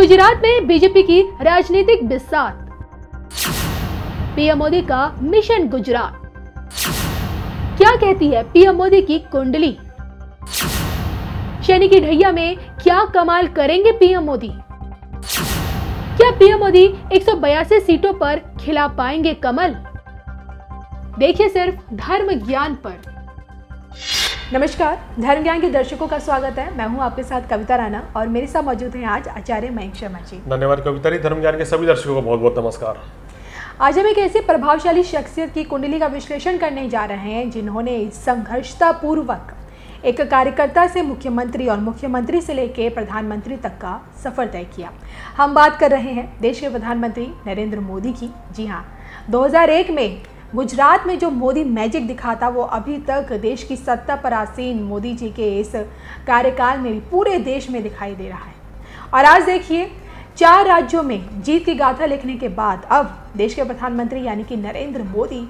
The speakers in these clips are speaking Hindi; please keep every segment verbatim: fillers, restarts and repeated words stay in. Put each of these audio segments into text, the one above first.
गुजरात में बीजेपी की राजनीतिक बिसात, पीएम मोदी का मिशन गुजरात। क्या कहती है पीएम मोदी की कुंडली? शनि की ढैया में क्या कमाल करेंगे पीएम मोदी? क्या पीएम मोदी एक सौ बयासी सीटों पर खिला पाएंगे कमल? देखिए सिर्फ धर्म ज्ञान पर। नमस्कार, धर्म ज्ञान के दर्शकों का स्वागत है। मैं हूं आपके साथ कविता राणा और मेरे साथ मौजूद हैं आज आचार्य मयंक शर्मा जी। धन्यवाद कविता जी। धर्म ज्ञान के सभी दर्शकों को बहुत बहुत नमस्कार। आज हम एक ऐसी प्रभावशाली शख्सियत की कुंडली का विश्लेषण करने जा रहे हैं जिन्होंने संघर्षता पूर्वक एक कार्यकर्ता से मुख्यमंत्री और मुख्यमंत्री से लेकर प्रधानमंत्री तक का सफर तय किया। हम बात कर रहे हैं देश के प्रधानमंत्री नरेंद्र मोदी की। जी हाँ, दो हज़ार एक में गुजरात में जो मोदी मैजिक दिखा था वो अभी तक देश की सत्ता पर आसीन मोदी जी के इस कार्यकाल में भी पूरे देश में दिखाई दे रहा है। और आज देखिए, चार राज्यों में जीत की गाथा लिखने के बाद अब देश के प्रधानमंत्री यानी कि नरेंद्र मोदी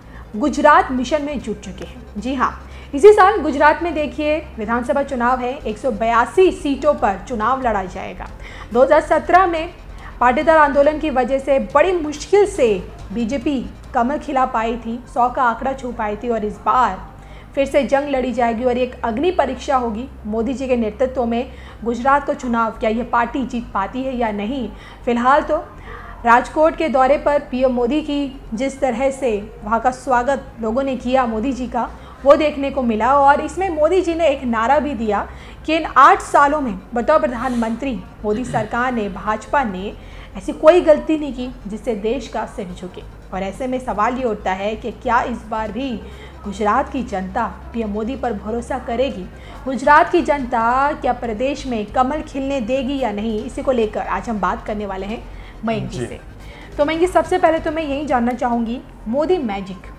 गुजरात मिशन में जुट चुके हैं। जी हाँ, इसी साल गुजरात में देखिए विधानसभा चुनाव है, एक सौ बयासी सीटों पर चुनाव लड़ा जाएगा। दो हज़ार सत्रह में पाटीदार आंदोलन की वजह से बड़ी मुश्किल से बीजेपी कमर खिला पाई थी, सौ का आंकड़ा छू पाई थी और इस बार फिर से जंग लड़ी जाएगी और एक अग्नि परीक्षा होगी मोदी जी के नेतृत्व में गुजरात का चुनाव। क्या ये पार्टी जीत पाती है या नहीं? फिलहाल तो राजकोट के दौरे पर पीएम मोदी की जिस तरह से वहाँ का स्वागत लोगों ने किया मोदी जी का, वो देखने को मिला। और इसमें मोदी जी ने एक नारा भी दिया कि इन आठ सालों में बतौर प्रधानमंत्री मोदी सरकार ने, भाजपा ने ऐसी कोई गलती नहीं की जिससे देश का सिर झुके। और ऐसे में सवाल ये उठता है कि क्या इस बार भी गुजरात की जनता पीएम मोदी पर भरोसा करेगी? गुजरात की जनता क्या प्रदेश में कमल खिलने देगी या नहीं? इसी को लेकर आज हम बात करने वाले हैं मयंक जी से। तो मयंक जी, सबसे पहले तो मैं यही जानना चाहूँगी, मोदी मैजिक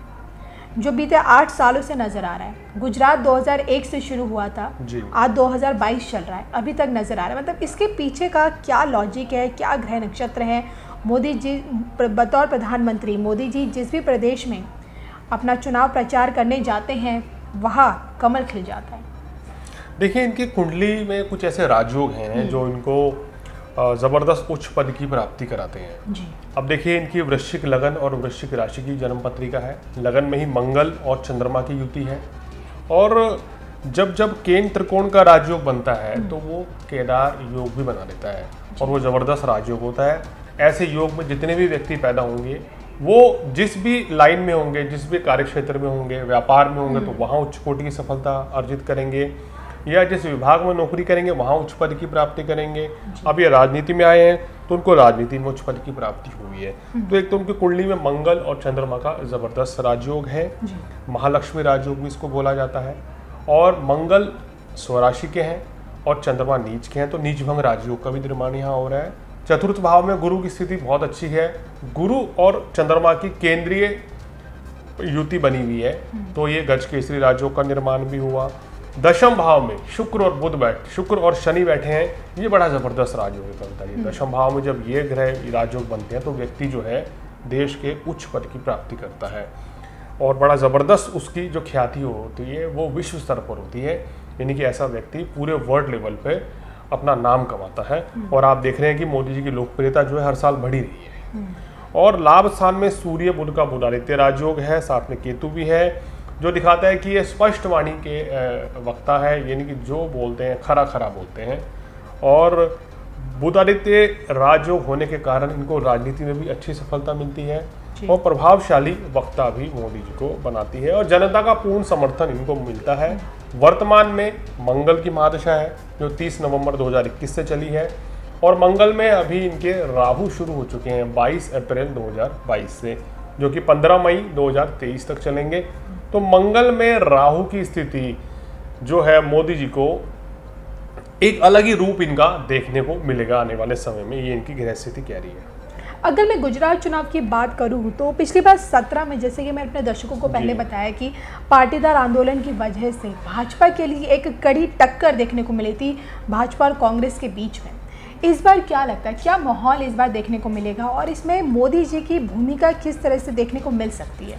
जो बीते आठ सालों से नजर आ रहा है, गुजरात दो हज़ार एक से शुरू हुआ था, आज दो हज़ार बाईस चल रहा है, अभी तक नजर आ रहा है, मतलब इसके पीछे का क्या लॉजिक है, क्या ग्रह नक्षत्र है? मोदी जी बतौर प्रधानमंत्री, मोदी जी जिस भी प्रदेश में अपना चुनाव प्रचार करने जाते हैं वहाँ कमल खिल जाता है। देखिए, इनकी कुंडली में कुछ ऐसे राजयोग हैं जो इनको ज़बरदस्त उच्च पद की प्राप्ति कराते हैं। जी। अब देखिए, इनकी वृश्चिक लगन और वृश्चिक राशि की जन्म पत्रिका है। लगन में ही मंगल और चंद्रमा की युति है और जब जब केंद्र त्रिकोण का राजयोग बनता है तो वो केदार योग भी बना देता है और वो ज़बरदस्त राजयोग होता है। ऐसे योग में जितने भी व्यक्ति पैदा होंगे वो जिस भी लाइन में होंगे, जिस भी कार्य क्षेत्र में होंगे, व्यापार में होंगे तो वहाँ उच्च कोटि की सफलता अर्जित करेंगे, या जिस विभाग में नौकरी करेंगे वहाँ उच्च पद की प्राप्ति करेंगे। अब ये राजनीति में आए हैं तो उनको राजनीति में उच्च पद की प्राप्ति हुई है। तो एक तो उनकी कुंडली में मंगल और चंद्रमा का जबरदस्त राजयोग है, महालक्ष्मी राजयोग भी इसको बोला जाता है। और मंगल स्वराशि के हैं और चंद्रमा नीच के हैं, तो नीच भंग राजयोग का भी निर्माण यहाँ हो रहा है। चतुर्थ भाव में गुरु की स्थिति बहुत अच्छी है, गुरु और चंद्रमा की केंद्रीय युति बनी हुई है, तो ये गज केसरी राजयोग का निर्माण भी हुआ। दशम भाव में शुक्र और बुध बैठ शुक्र और शनि बैठे हैं, ये बड़ा जबरदस्त राजयोग बनता है। दशम भाव में जब ये ग्रह राजयोग बनते हैं तो व्यक्ति जो है देश के उच्च पद की प्राप्ति करता है और बड़ा जबरदस्त उसकी जो ख्याति होती है वो विश्व स्तर पर होती है, यानी कि ऐसा व्यक्ति पूरे वर्ल्ड लेवल पे अपना नाम कमाता है। और आप देख रहे हैं कि मोदी जी की लोकप्रियता जो है हर साल बढ़ी रही है। और लाभ स्थान में सूर्य बुध का बुध आदित्य राजयोग है, साथ में केतु भी है, जो दिखाता है कि ये स्पष्ट वाणी के वक्ता है, यानी कि जो बोलते हैं खरा खरा बोलते हैं। और बुधादित्य राजयोग होने के कारण इनको राजनीति में भी अच्छी सफलता मिलती है और प्रभावशाली वक्ता भी मोदी जी को बनाती है और जनता का पूर्ण समर्थन इनको मिलता है। वर्तमान में मंगल की महादशा है जो तीस नवंबर दो हज़ार इक्कीस से चली है और मंगल में अभी इनके राहु शुरू हो चुके हैं बाईस अप्रैल दो हज़ार बाईस से, जो कि पंद्रह मई दो हज़ार तेईस तक चलेंगे। तो मंगल में राहु की स्थिति जो है मोदी जी को एक अलग ही रूप इनका देखने को मिलेगा आने वाले समय में, ये इनकी ग्रह स्थिति कह रही है। अगर मैं गुजरात चुनाव की बात करूं तो पिछली बार सत्रह में, जैसे कि मैं अपने दर्शकों को पहले बताया कि पाटीदार आंदोलन की वजह से भाजपा के लिए एक कड़ी टक्कर देखने को मिली थी भाजपा और कांग्रेस के बीच में। इस बार क्या लगता है, क्या माहौल इस बार देखने को मिलेगा और इसमें मोदी जी की भूमिका किस तरह से देखने को मिल सकती है?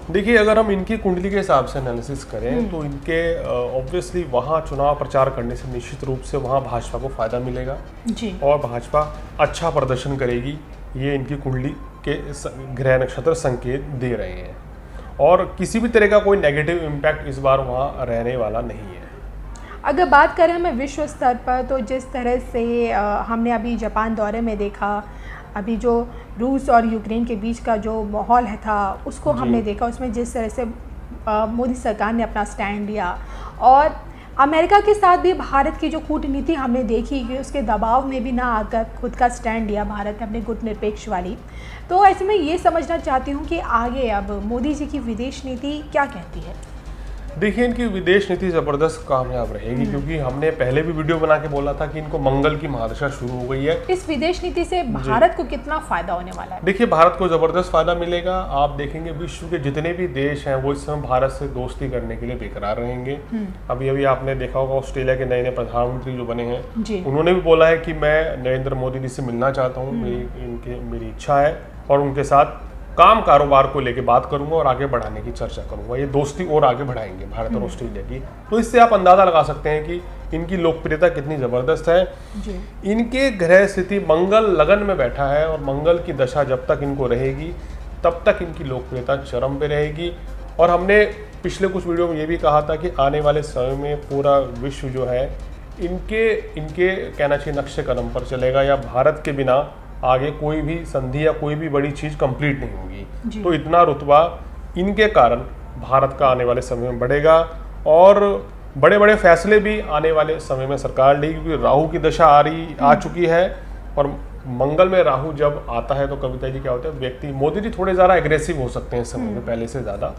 देखिए, अगर हम इनकी कुंडली के हिसाब से एनालिसिस करें तो इनके ऑब्वियसली uh, वहाँ चुनाव प्रचार करने से निश्चित रूप से वहाँ भाजपा को फायदा मिलेगा जी। और भाजपा अच्छा प्रदर्शन करेगी, ये इनकी कुंडली के ग्रह नक्षत्र संकेत दे रहे हैं। और किसी भी तरह का कोई नेगेटिव इम्पैक्ट इस बार वहाँ रहने वाला नहीं है। अगर बात करें हमें विश्व स्तर पर, तो जिस तरह से आ, हमने अभी जापान दौरे में देखा, अभी जो रूस और यूक्रेन के बीच का जो माहौल है था उसको हमने देखा, उसमें जिस तरह से मोदी सरकार ने अपना स्टैंड लिया, और अमेरिका के साथ भी भारत की जो कूटनीति हमने देखी कि उसके दबाव में भी ना आकर खुद का स्टैंड लिया भारत ने अपने गुटनिरपेक्ष वाली। तो ऐसे में ये समझना चाहती हूँ कि आगे अब मोदी जी की विदेश नीति क्या कहती है? देखिए, इनकी विदेश नीति ज़बरदस्त कामयाब रहेगी, क्योंकि हमने पहले भी वीडियो बना के बोला था कि इनको मंगल की महादशा शुरू हो गई है। इस विदेश नीति से भारत को कितना फायदा होने वाला है? देखिए, भारत को ज़बरदस्त फायदा मिलेगा। आप देखेंगे विश्व के जितने भी देश हैं वो इस समय भारत से दोस्ती करने के लिए बेकरार रहेंगे। अभी अभी आपने देखा होगा ऑस्ट्रेलिया के नए नए प्रधानमंत्री जो बने हैं, उन्होंने भी बोला है कि मैं नरेंद्र मोदी जी से मिलना चाहता हूँ, मेरी इनके मेरी इच्छा है और उनके साथ काम कारोबार को लेके बात करूंगा और आगे बढ़ाने की चर्चा करूंगा। ये दोस्ती और आगे बढ़ाएंगे भारत और ऑस्ट्रेलिया की। तो इससे आप अंदाजा लगा सकते हैं कि इनकी लोकप्रियता कितनी ज़बरदस्त है जी। इनके ग्रह स्थिति मंगल लगन में बैठा है और मंगल की दशा जब तक इनको रहेगी तब तक इनकी लोकप्रियता चरम पे रहेगी। और हमने पिछले कुछ वीडियो में ये भी कहा था कि आने वाले समय में पूरा विश्व जो है इनके इनके कहना चाहिए नक्शे कदम पर चलेगा, या भारत के बिना आगे कोई भी संधि या कोई भी बड़ी चीज़ कंप्लीट नहीं होगी। तो इतना रुतबा इनके कारण भारत का आने वाले समय में बढ़ेगा और बड़े बड़े फैसले भी आने वाले समय में सरकार लेगी, क्योंकि राहु की दशा आ रही आ चुकी है। और मंगल में राहु जब आता है तो कविता जी क्या होता है, व्यक्ति मोदी जी थोड़े ज़्यादा एग्रेसिव हो सकते हैं इस समय में पहले से ज़्यादा,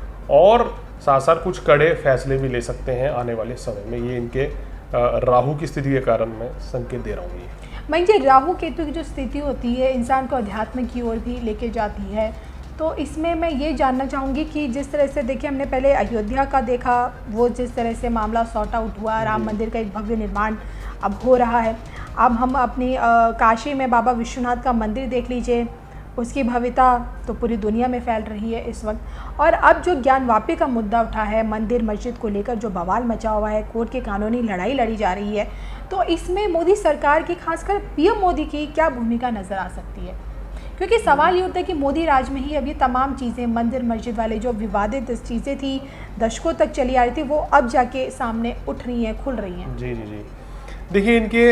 और साथ साथ कुछ कड़े फैसले भी ले सकते हैं आने वाले समय में। ये इनके राहु की स्थिति के कारण मैं संकेत दे रहा हूँ। मैं जी, राहु केतु की जो स्थिति होती है इंसान को अध्यात्म की ओर भी लेके जाती है। तो इसमें मैं ये जानना चाहूँगी कि जिस तरह से देखिए हमने पहले अयोध्या का देखा, वो जिस तरह से मामला सॉर्ट आउट हुआ, राम मंदिर का एक भव्य निर्माण अब हो रहा है। अब हम अपनी आ, काशी में बाबा विश्वनाथ का मंदिर देख लीजिए, उसकी भव्यता तो पूरी दुनिया में फैल रही है इस वक्त। और अब जो ज्ञानवापी का मुद्दा उठा है, मंदिर मस्जिद को लेकर जो बवाल मचा हुआ है, कोर्ट की कानूनी लड़ाई लड़ी जा रही है, तो इसमें मोदी सरकार की, खासकर पीएम मोदी की क्या भूमिका नज़र आ सकती है? क्योंकि सवाल ये होता है कि मोदी राज में ही अब ये तमाम चीज़ें, मंदिर मस्जिद वाले जो विवादित चीज़ें थी, दशकों तक चली आ रही थी, वो अब जाके सामने उठ रही हैं, खुल रही हैं। जी जी जी देखिए, इनके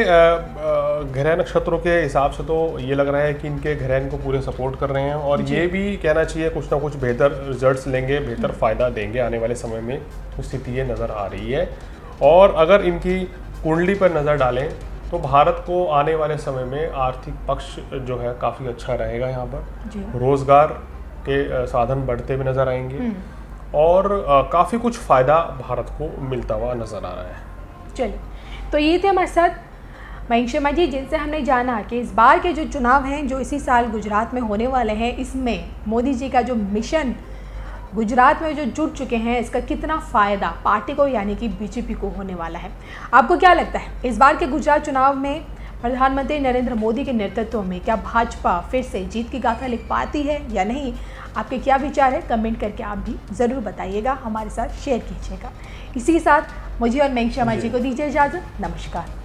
ग्रह नक्षत्रों के हिसाब से तो ये लग रहा है कि इनके ग्रह इनको पूरे सपोर्ट कर रहे हैं, और ये भी कहना चाहिए कुछ ना कुछ बेहतर रिजल्ट्स लेंगे, बेहतर फ़ायदा देंगे आने वाले समय में। तो स्थिति ये नज़र आ रही है। और अगर इनकी कुंडली पर नज़र डालें तो भारत को आने वाले समय में आर्थिक पक्ष जो है काफ़ी अच्छा रहेगा। यहाँ पर रोज़गार के साधन बढ़ते हुए नज़र आएंगे और काफ़ी कुछ फ़ायदा भारत को मिलता हुआ नज़र आ रहा है। चलिए, तो ये थे हमारे साथ मयंक शर्मा जी, जिनसे हमने जाना कि इस बार के जो चुनाव हैं जो इसी साल गुजरात में होने वाले हैं, इसमें मोदी जी का जो मिशन गुजरात में जो जुट चुके हैं, इसका कितना फ़ायदा पार्टी को यानी कि बीजेपी को होने वाला है। आपको क्या लगता है, इस बार के गुजरात चुनाव में प्रधानमंत्री नरेंद्र मोदी के नेतृत्व में क्या भाजपा फिर से जीत की गाथा लिख पाती है या नहीं? आपके क्या विचार है, कमेंट करके आप भी ज़रूर बताइएगा, हमारे साथ शेयर कीजिएगा। इसी के साथ मुझे और मयंक शर्मा जी को दीजिए इजाज़त। नमस्कार।